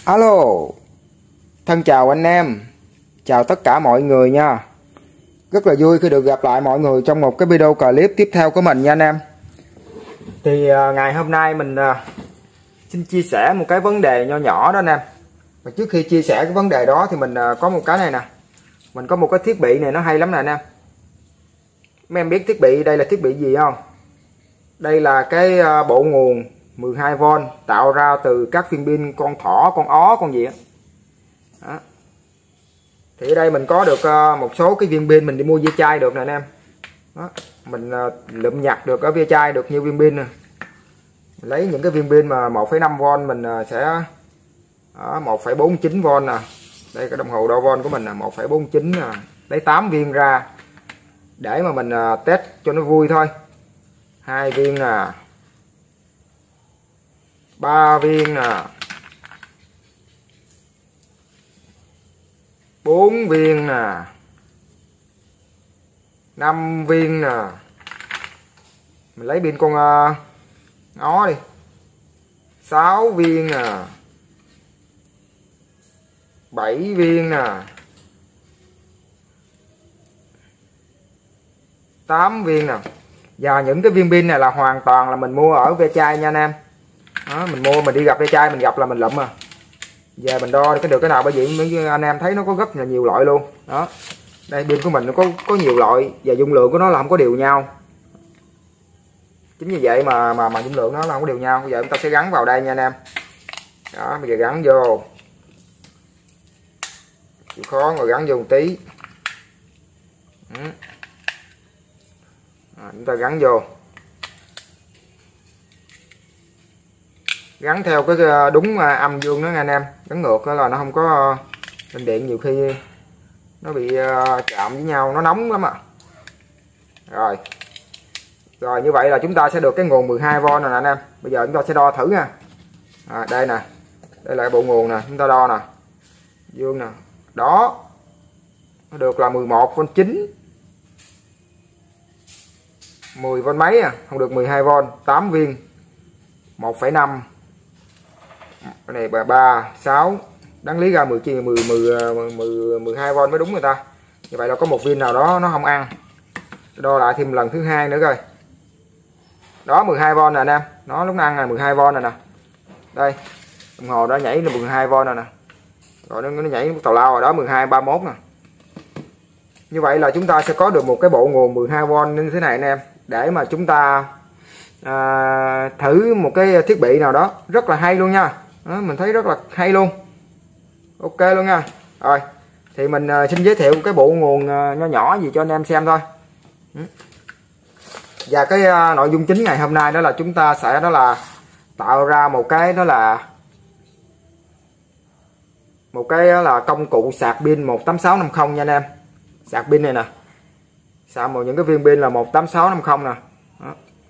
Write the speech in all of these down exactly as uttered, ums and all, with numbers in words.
Alo, thân chào anh em, chào tất cả mọi người nha. Rất là vui khi được gặp lại mọi người trong một cái video clip tiếp theo của mình nha anh em. Thì uh, ngày hôm nay mình uh, xin chia sẻ một cái vấn đề nho nhỏ đó anh em. Và trước khi chia sẻ cái vấn đề đó thì mình uh, có một cái này nè. Mình có một cái thiết bị này nó hay lắm nè anh em. Mấy em biết thiết bị đây là thiết bị gì không? Đây là cái uh, bộ nguồn mười hai vôn tạo ra từ các viên pin con thỏ, con ó, con gì á. Đó. Thì ở đây mình có được uh, một số cái viên pin mình đi mua ve chai được nè anh em. Đó. Mình uh, lượm nhặt được ở ve chai được nhiều viên pin nè. Mình lấy những cái viên pin mà một phẩy năm vôn mình uh, sẽ uh, một phẩy bốn chín vôn nè. Đây cái đồng hồ đo vôn của mình là một phẩy bốn chín nè. Lấy tám viên ra để mà mình uh, test cho nó vui thôi. Hai viên nè, ba viên nè, bốn viên nè, năm viên nè. Mình lấy pin con uh, ngó đi, sáu viên nè, bảy viên nè, tám viên nè. Và những cái viên pin này là hoàn toàn là mình mua ở ve chai nha anh em. Đó, mình mua mình đi gặp ve chai mình gặp là mình lụm à. Về mình đo cái được cái nào, bởi vì mấy anh em thấy nó có rất là nhiều loại luôn. Đó. Đây pin của mình nó có có nhiều loại và dung lượng của nó là không có đều nhau. Chính vì vậy mà mà mà dung lượng nó là không có đều nhau. Bây giờ chúng ta sẽ gắn vào đây nha anh em. Đó, bây giờ gắn vô. Chịu khó rồi gắn vô một tí. Ừ. À, chúng ta gắn vô, gắn theo cái đúng âm dương đó nha anh em. Gắn ngược đó là nó không có lên điện, nhiều khi nó bị chạm với nhau, nó nóng lắm ạ. À. Rồi rồi như vậy là chúng ta sẽ được cái nguồn mười hai vôn rồi nè anh em. Bây giờ chúng ta sẽ đo thử nha. À, đây nè, đây là bộ nguồn nè, chúng ta đo nè, dương nè, đó nó được là mười một vôn chín, mười vôn mấy à, không được mười hai vôn, tám viên, một phẩy năm, cái này bà ba, sáu, đáng lý ra mười mười mười mười mười hai vôn mới đúng người ta. Như vậy là có một viên nào đó nó không ăn. Đo lại thêm lần thứ hai nữa coi. Đó mười hai vôn nè anh em, nó lúc ăn là mười hai vôn này nè. Đây, đồng hồ đó nhảy là mười hai vôn rồi nè. Rồi nó, nó nhảy tào lao rồi đó, mười hai ba mốt nè. Như vậy là chúng ta sẽ có được một cái bộ nguồn mười hai vôn như thế này anh em, để mà chúng ta à, thử một cái thiết bị nào đó rất là hay luôn nha. Đó, mình thấy rất là hay luôn, ok luôn nha. Rồi thì mình uh, xin giới thiệu cái bộ nguồn uh, nho nhỏ gì cho anh em xem thôi. Và cái uh, nội dung chính ngày hôm nay đó là chúng ta sẽ đó là tạo ra một cái đó là một cái đó là công cụ sạc pin một tám sáu năm không nha anh em. Sạc pin này nè, sạc một những cái viên pin là một tám sáu năm không nè. Đó.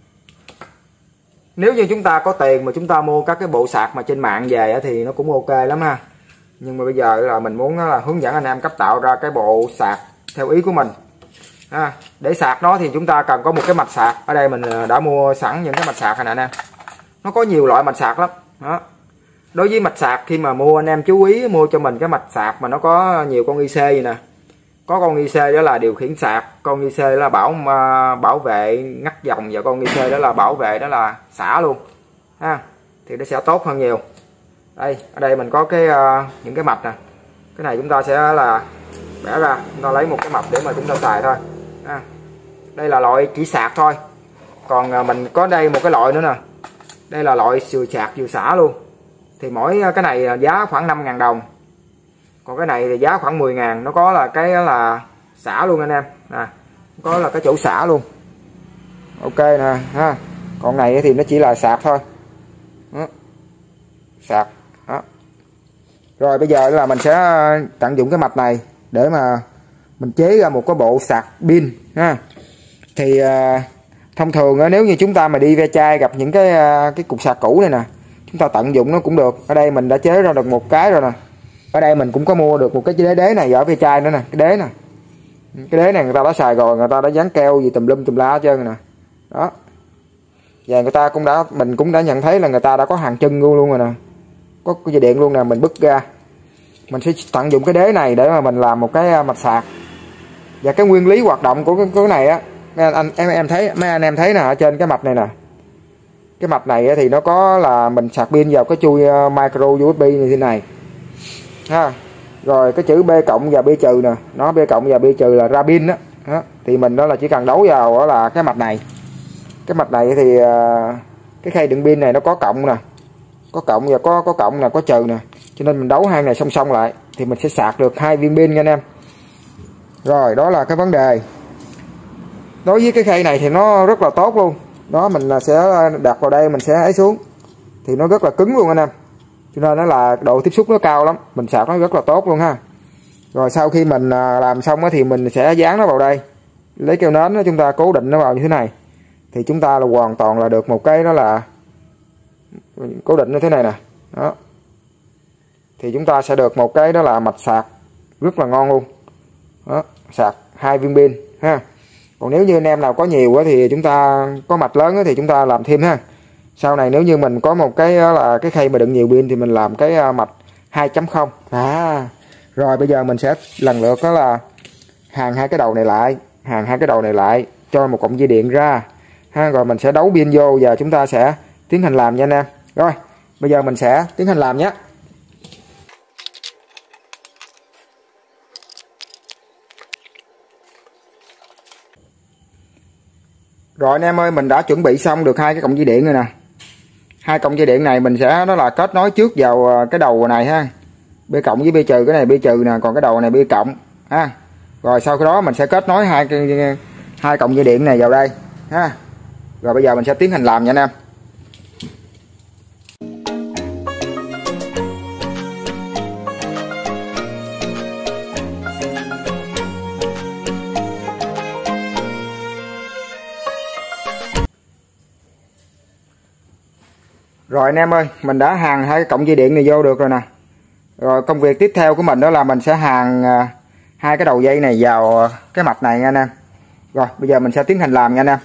Nếu như chúng ta có tiền mà chúng ta mua các cái bộ sạc mà trên mạng về thì nó cũng ok lắm ha. Nhưng mà bây giờ là mình muốn là hướng dẫn anh em cách tạo ra cái bộ sạc theo ý của mình. À, để sạc nó thì chúng ta cần có một cái mạch sạc. Ở đây mình đã mua sẵn những cái mạch sạc này nè anh em. Nó có nhiều loại mạch sạc lắm. Đó. Đối với mạch sạc khi mà mua, anh em chú ý mua cho mình cái mạch sạc mà nó có nhiều con i xê gì nè. Có con i xê đó là điều khiển sạc, con i xê đó là bảo bảo vệ ngắt dòng, và con i xê đó là bảo vệ đó là xả luôn ha, thì nó sẽ tốt hơn nhiều. Đây ở đây mình có cái uh, những cái mạch nè, cái này chúng ta sẽ là bẻ ra, chúng ta lấy một cái mạch để mà chúng ta xài thôi ha. Đây là loại chỉ sạc thôi, còn uh, mình có đây một cái loại nữa nè, đây là loại vừa sạc vừa xả luôn. Thì mỗi cái này giá khoảng năm ngàn đồng, còn cái này thì giá khoảng mười ngàn. Nó có là cái là xả luôn anh em nè, có là cái chỗ xả luôn, ok nè ha. Còn này thì nó chỉ là sạc thôi. Đó. Sạc đó. Rồi bây giờ là mình sẽ tận dụng cái mạch này để mà mình chế ra một cái bộ sạc pin ha. Thì uh, thông thường uh, nếu như chúng ta mà đi ve chai gặp những cái uh, cái cục sạc cũ này nè, chúng ta tận dụng nó cũng được. Ở đây mình đã chế ra được một cái rồi nè. Ở đây mình cũng có mua được một cái đế đế này ở ve chai nữa nè, cái đế nè. Cái đế này người ta đã xài rồi, người ta đã dán keo gì tùm lum tùm la hết trơn nè. Đó. Và người ta cũng đã mình cũng đã nhận thấy là người ta đã có hàng chân luôn luôn rồi nè. có cái dây điện luôn nè, mình bứt ra. Mình sẽ tận dụng cái đế này để mà mình làm một cái mạch sạc. Và cái nguyên lý hoạt động của cái, của cái này á, mấy anh em em thấy mấy anh em thấy nè, ở trên cái mạch này nè. Cái mạch này thì nó có là mình sạc pin vào cái chui micro u ét bê như thế này. Ha. Rồi cái chữ B cộng và B trừ nè, nó B cộng và B trừ là ra pin đó. Đó. Thì mình đó là chỉ cần đấu vào đó là cái mạch này. Cái mạch này thì cái khay đựng pin này nó có cộng nè. Có cộng và có có cộng là có trừ nè. Cho nên mình đấu hai này song song lại thì mình sẽ sạc được hai viên pin nha anh em. Rồi, đó là cái vấn đề. Đối với cái khay này thì nó rất là tốt luôn. Đó, mình sẽ đặt vào đây, mình sẽ ấy xuống thì nó rất là cứng luôn anh em. Cho nên nó là độ tiếp xúc nó cao lắm, mình sạc nó rất là tốt luôn ha. Rồi sau khi mình làm xong thì mình sẽ dán nó vào đây, lấy keo nến chúng ta cố định nó vào như thế này thì chúng ta là hoàn toàn là được một cái đó là cố định như thế này nè. Đó, thì chúng ta sẽ được một cái đó là mạch sạc rất là ngon luôn. Đó, sạc hai viên pin ha. Còn nếu như anh em nào có nhiều thì chúng ta có mạch lớn thì chúng ta làm thêm ha. Sau này nếu như mình có một cái là cái khay mà đựng nhiều pin thì mình làm cái mạch hai chấm không. À, rồi bây giờ mình sẽ lần lượt đó là hàng hai cái đầu này lại, hàng hai cái đầu này lại, cho một cọng dây điện ra ha, rồi mình sẽ đấu pin vô và chúng ta sẽ tiến hành làm nha anh em. Rồi, bây giờ mình sẽ tiến hành làm nhé. Rồi anh em ơi, mình đã chuẩn bị xong được hai cái cọng dây điện rồi nè. Hai cọng dây điện này mình sẽ đó là kết nối trước vào cái đầu này ha. B cộng với B trừ, cái này B trừ nè, còn cái đầu này B cộng ha. Rồi sau đó mình sẽ kết nối hai cái hai cọng dây điện này vào đây ha. Rồi bây giờ mình sẽ tiến hành làm nha anh em. Rồi anh em ơi, mình đã hàn hai cái cọng dây điện này vô được rồi nè. Rồi công việc tiếp theo của mình đó là mình sẽ hàn hai cái đầu dây này vào cái mạch này nha anh em. Rồi bây giờ mình sẽ tiến hành làm nha anh em.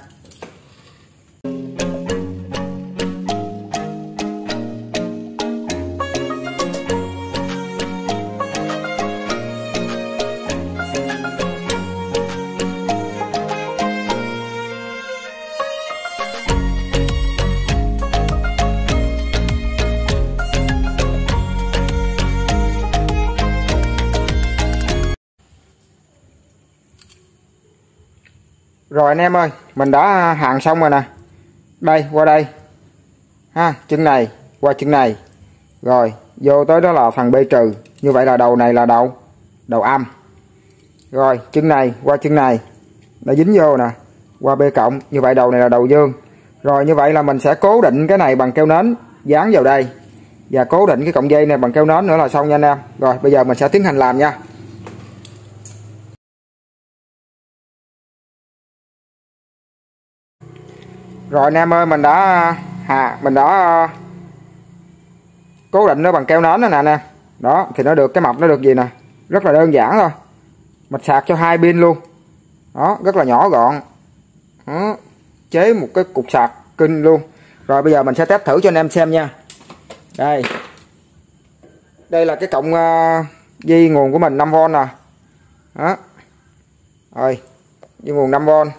Rồi anh em ơi, mình đã hàn xong rồi nè. Đây, qua đây ha, chân này qua chân này. Rồi vô tới đó là phần B trừ. Như vậy là đầu này là đầu đầu âm. Rồi chân này qua chân này đã dính vô nè, qua B cộng. Như vậy đầu này là đầu dương. Rồi như vậy là mình sẽ cố định cái này bằng keo nến dán vào đây, và cố định cái cọng dây này bằng keo nến nữa là xong nha anh em. Rồi bây giờ mình sẽ tiến hành làm nha. Rồi anh em ơi, mình đã à, mình đã cố định nó bằng keo nến nữa nè anh em. Đó thì nó được cái mạch nó được gì nè, rất là đơn giản thôi. Mình sạc cho hai pin luôn. Đó, rất là nhỏ gọn. Đó, chế một cái cục sạc kinh luôn. Rồi bây giờ mình sẽ test thử cho anh em xem nha. Đây. Đây là cái cọng uh, dây nguồn của mình năm vôn nè. Đó. Rồi, dây nguồn năm vôn.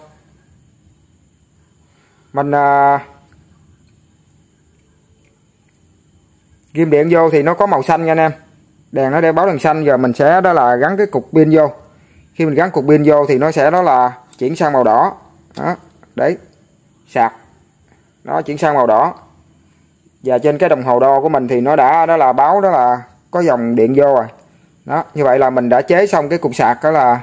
Mình uh, ghim điện vô thì nó có màu xanh nha anh em. Đèn nó đeo báo đèn xanh. Giờ mình sẽ đó là gắn cái cục pin vô. Khi mình gắn cục pin vô thì nó sẽ đó là chuyển sang màu đỏ. Đó, đấy, sạc. Nó chuyển sang màu đỏ. Và trên cái đồng hồ đo của mình thì nó đã đó là báo đó là có dòng điện vô rồi. Đó, như vậy là mình đã chế xong cái cục sạc đó là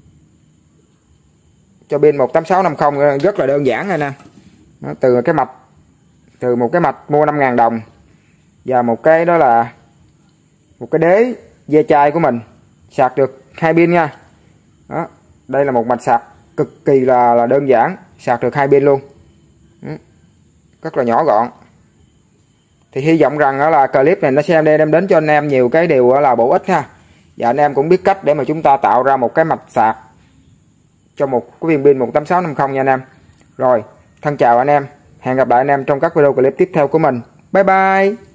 cho pin một tám sáu năm không, rất là đơn giản anh em. Đó, từ cái mạch từ một cái mạch mua năm ngàn đồng và một cái đó là một cái đế ve chai của mình sạc được hai pin nha. Đó, đây là một mạch sạc cực kỳ là, là đơn giản, sạc được hai pin luôn. Đó, rất là nhỏ gọn. Thì hy vọng rằng đó là clip này nó sẽ đem đến cho anh em nhiều cái điều là bổ ích ha. Và anh em cũng biết cách để mà chúng ta tạo ra một cái mạch sạc cho một cái viên pin một tám sáu năm không nha anh em. Rồi, thân chào anh em. Hẹn gặp lại anh em trong các video clip tiếp theo của mình. Bye bye.